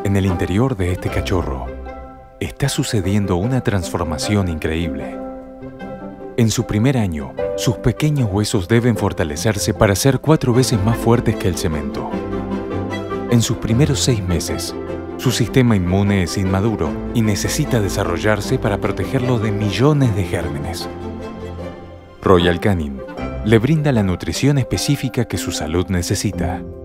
En el interior de este cachorro está sucediendo una transformación increíble. En su primer año, sus pequeños huesos deben fortalecerse para ser 4 veces más fuertes que el cemento. En sus primeros 6 meses, su sistema inmune es inmaduro y necesita desarrollarse para protegerlo de millones de gérmenes. Royal Canin le brinda la nutrición específica que su salud necesita.